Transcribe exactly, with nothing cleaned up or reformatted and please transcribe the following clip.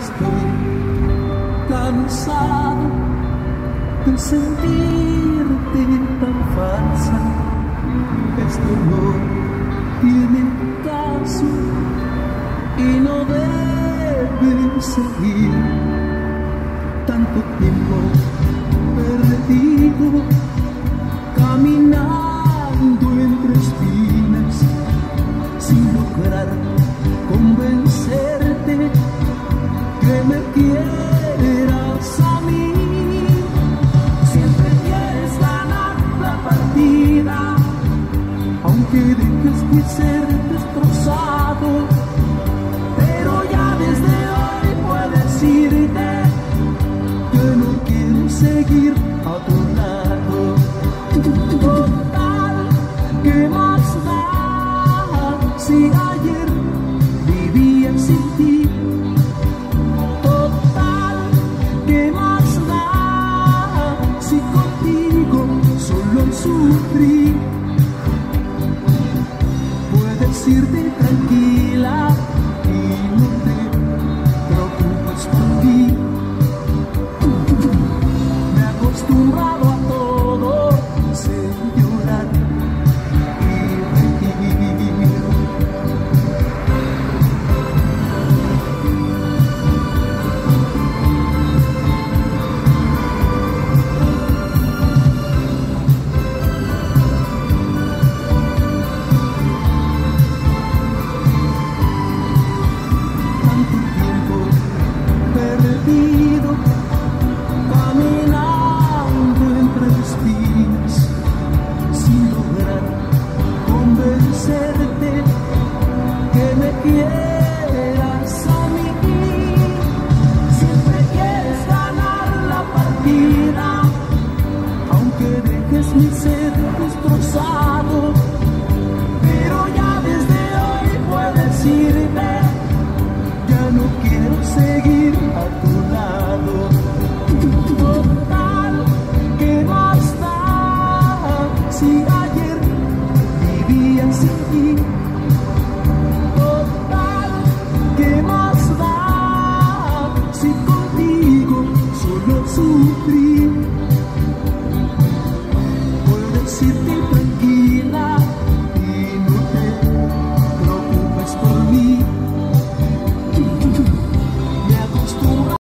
estoy cansado de sentirte tan falsa. Esto no tiene caso y no debe seguir. Tanto tiempo perdido caminando entre espinas sin lograr convencerte que me quieras a mí. Siempre quieres ganar la partida, aunque dejes de ser destrozado. Pero ya desde hoy puedo decirte que no quiero seguir a tu lado. Total, ¿qué más da si ayer vivía sin ti? Total, ¿qué más da si contigo solo sufrí? Puedes irte tranquila y no te preocupes por ti. Me he acostumbrado a todo, sé llorar y reír. Tanto tiempo perdido caminando entre espinas sin lograr convencerte que me quieras a mí. Siempre quieres ganar la partida, aunque dejes mi ser destrozado. Pero ya desde hoy puedo decirte ya no quiero seguir a tu lado. Total, ¿qué más da si ayer vivía sin ti?